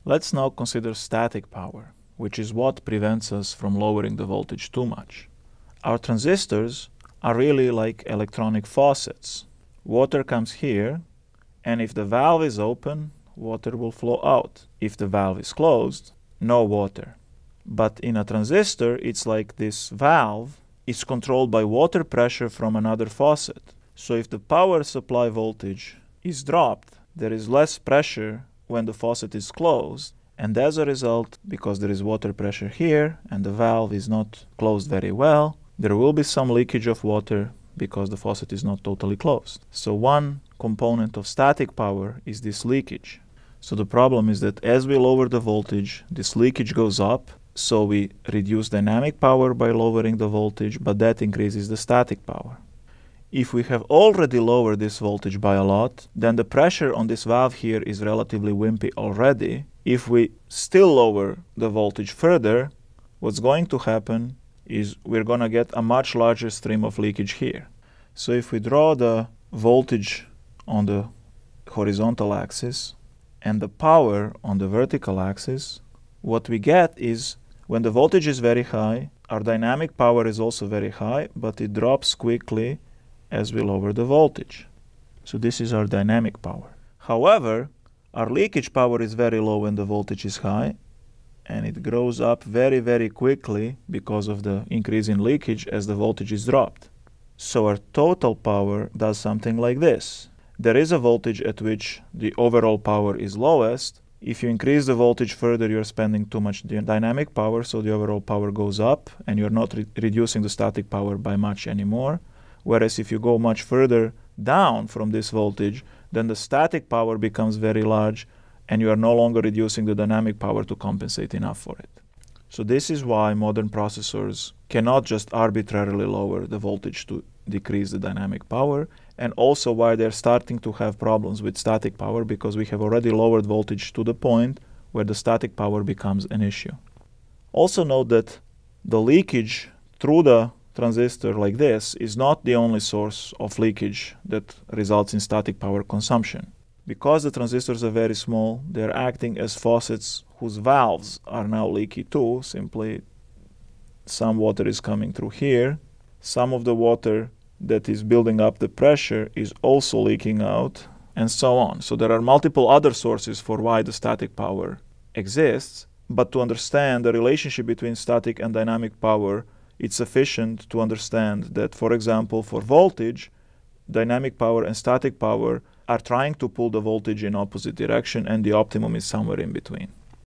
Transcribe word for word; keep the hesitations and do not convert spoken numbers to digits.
Let's now consider static power, which is what prevents us from lowering the voltage too much. Our transistors are really like electronic faucets. Water comes here, and if the valve is open, water will flow out. If the valve is closed, no water. But in a transistor, it's like this valve is controlled by water pressure from another faucet. So if the power supply voltage is dropped, there is less pressure when the faucet is closed, and as a result, because there is water pressure here and the valve is not closed very well, there will be some leakage of water because the faucet is not totally closed. So one component of static power is this leakage. So the problem is that as we lower the voltage, this leakage goes up, so we reduce dynamic power by lowering the voltage, but that increases the static power. If we have already lowered this voltage by a lot, then the pressure on this valve here is relatively wimpy already. If we still lower the voltage further, what's going to happen is we're going to get a much larger stream of leakage here. So if we draw the voltage on the horizontal axis and the power on the vertical axis, what we get is when the voltage is very high, our dynamic power is also very high, but it drops quickly as we lower the voltage. So this is our dynamic power. However, our leakage power is very low when the voltage is high, and it grows up very, very quickly because of the increase in leakage as the voltage is dropped. So our total power does something like this. There is a voltage at which the overall power is lowest. If you increase the voltage further, you're spending too much dynamic power, so the overall power goes up, and you're not re reducing the static power by much anymore. Whereas if you go much further down from this voltage, then the static power becomes very large, and you are no longer reducing the dynamic power to compensate enough for it. So this is why modern processors cannot just arbitrarily lower the voltage to decrease the dynamic power, and also why they're starting to have problems with static power, because we have already lowered voltage to the point where the static power becomes an issue. Also note that the leakage through the transistor like this is not the only source of leakage that results in static power consumption. Because the transistors are very small, they're acting as faucets whose valves are now leaky too. Simply, some water is coming through here. Some of the water that is building up the pressure is also leaking out, and so on. So there are multiple other sources for why the static power exists, but to understand the relationship between static and dynamic power, it's sufficient to understand that, for example, for voltage, dynamic power and static power are trying to pull the voltage in opposite direction, and the optimum is somewhere in between.